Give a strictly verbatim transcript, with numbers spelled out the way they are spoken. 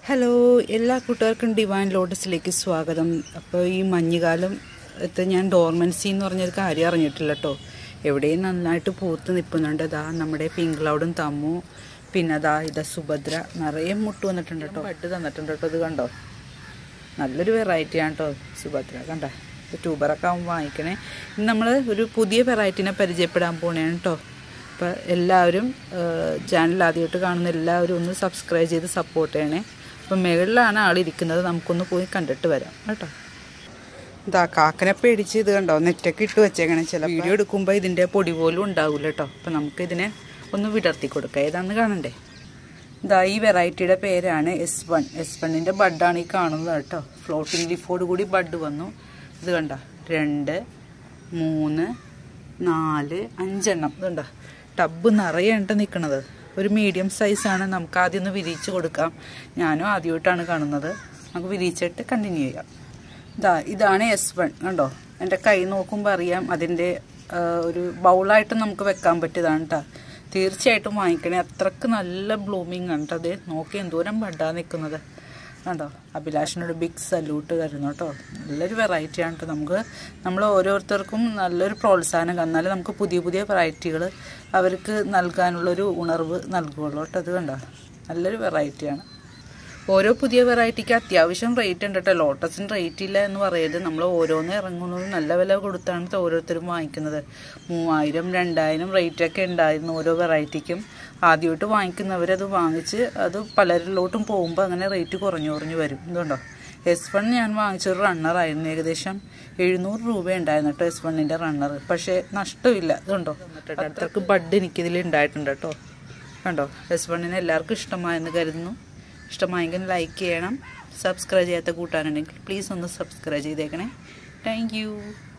Hello, എല്ലാ കൂട്ടുകാർക്കും divine ലോട്ടസിലേക്ക് സ്വാഗതം. അപ്പോൾ ഈ മഞ്ഞുകാലം ഇത് ഞാൻ ഡോർമൻസി എന്ന് പറഞ്ഞൊരു കാര്യം അറിഞ്ഞിട്ടില്ല കേട്ടോ. എവിടെയും നന്നായിട്ട് പൂത്ത് നിൽക്കുന്നുണ്ട്. ഇതാ നമ്മുടെ പിങ്ക് ക്ലൗഡും തമ്മു, പിന്നെ അതാ ഇതാ സുഭദ്ര നിറയെ മുട്ട് വന്നിട്ടുണ്ട് കേട്ടോ. ബഡ് തന്നിട്ടുണ്ട് കേട്ടോ. ഇത് കണ്ടോ, നല്ലൊരു വെറൈറ്റിയാണ് കേട്ടോ സുഭദ്ര. കണ്ട, ട്യൂബറൊക്കെ ആകുമ്പോൾ വാങ്ങിക്കണേ. ഇന്ന് നമ്മൾ ഒരു പുതിയ വെറൈറ്റിനെ പരിചയപ്പെടാൻ പോണേണ് കേട്ടോ. അപ്പോൾ എല്ലാവരും ചാനൽ ആദ്യമായിട്ട് കാണുന്ന എല്ലാവരും ഒന്ന് സബ്സ്ക്രൈബ് ചെയ്ത് സപ്പോർട്ട് ചെയ്യണേ. അപ്പം മുകളിലാണ് ആളിരിക്കുന്നത്, നമുക്കൊന്ന് പോയി കണ്ടിട്ട് വരാം കേട്ടോ. ഇതാ കാക്കനെ പേടിച്ച് ഇത് കണ്ടോ നെറ്റൊക്കെ ഇട്ട് വെച്ചേക്കണേ. ചില വീഡിയോ എടുക്കുമ്പോൾ ഇതിൻ്റെ പൊടി പോലും ഉണ്ടാവില്ല കേട്ടോ. അപ്പം നമുക്കിതിനെ ഒന്ന് വിടർത്തി കൊടുക്കാം. ഏതാണെന്ന് കാണണ്ടേ. ഇതാ ഈ വെറൈറ്റിയുടെ പേരാണ് എസ് വൺ. എസ് വണ്ണിൻ്റെ ബഡാണ് ഈ കാണുന്നത് കേട്ടോ. ഫ്ലോട്ടിംഗ് ലീഫോട് കൂടി ബഡ് വന്നു. ഇത് കണ്ട, രണ്ട് മൂന്ന് നാല് അഞ്ചെണ്ണം. ഇത് കണ്ട, ടബ് നിറയെണ്ട നിൽക്കുന്നത്. ഒരു മീഡിയം സൈസാണ്. നമുക്ക് ആദ്യം ഒന്ന് വിരിച്ച് കൊടുക്കാം. ഞാനും ആദ്യമായിട്ടാണ് കാണുന്നത്. നമുക്ക് വിരിച്ചിട്ട് കണ്ടിന്യൂ ചെയ്യാം. ഇതാ ഇതാണ് എസ് വൺ. കണ്ടോ, എൻ്റെ കൈ നോക്കുമ്പോൾ അറിയാം. അതിൻ്റെ ഒരു ബൗളായിട്ട് നമുക്ക് വെക്കാൻ പറ്റിയതാണ് കേട്ടോ. തീർച്ചയായിട്ടും വാങ്ങിക്കണേ. അത്രക്ക് നല്ല ബ്ലൂമിങ് ആണ് കേട്ടോ. അത് നോക്കി എന്തോരം ബഡാ നിൽക്കുന്നത് കണ്ടോ. അഭിലാഷിനോട് ബിഗ് സല്യൂട്ട് തരുന്നു കേട്ടോ. നല്ലൊരു വെറൈറ്റിയാണ് കേട്ടോ. നമുക്ക് നമ്മൾ ഓരോരുത്തർക്കും നല്ലൊരു പ്രോത്സാഹനം തന്നാൽ നമുക്ക് പുതിയ പുതിയ വെറൈറ്റികൾ അവർക്ക് നൽകാനുള്ളൊരു ഉണർവ് നൽകുകയുള്ളൂ കേട്ടോ. അത് കണ്ടോ, നല്ലൊരു വെറൈറ്റിയാണ്. ഓരോ പുതിയ വെറൈറ്റിക്ക് അത്യാവശ്യം റേറ്റ് ഉണ്ട് കേട്ടോ. ലോട്ടസിന് റേറ്റ് ഇല്ല എന്ന് പറയരുത്. നമ്മൾ ഓരോന്ന് ഇറങ്ങുന്നത് നല്ല വില കൊടുത്താണ് ഓരോരുത്തരും വാങ്ങിക്കുന്നത്. മൂവായിരം രണ്ടായിരം റേറ്റൊക്കെ ഉണ്ടായിരുന്നു ഓരോ വെറൈറ്റിക്കും. ആദ്യമായിട്ട് വാങ്ങിക്കുന്നവരത് വാങ്ങിച്ച് അത് പലരിലോട്ടും പോകുമ്പോൾ അങ്ങനെ റേറ്റ് കുറഞ്ഞു കുറഞ്ഞു വരും. ഇതുണ്ടോ, എസ് വൺ ഞാൻ വാങ്ങിച്ചൊരു റണ്ണറായിരുന്നു. ഏകദേശം എഴുന്നൂറ് രൂപ ഉണ്ടായിരുന്നു കേട്ടോ എസ് വണ്ണിൻ്റെ റണ്ണർ. പക്ഷേ നഷ്ടമില്ല. ഇതുണ്ടോ, അത്രക്ക് ബഡ് എനിക്കിതിൽ ഉണ്ടായിട്ടുണ്ട് കേട്ടോ. കണ്ടോ, എസ് വണ്ണിന് എല്ലാവർക്കും ഇഷ്ടമായെന്ന് കരുതുന്നു. ഇഷ്ടമായെങ്കിൽ ലൈക്ക് ചെയ്യണം. സബ്സ്ക്രൈബ് ചെയ്യാത്ത കൂട്ടാനുണ്ടെങ്കിൽ പ്ലീസ് ഒന്ന് സബ്സ്ക്രൈബ് ചെയ്തേക്കണേ. Thank U.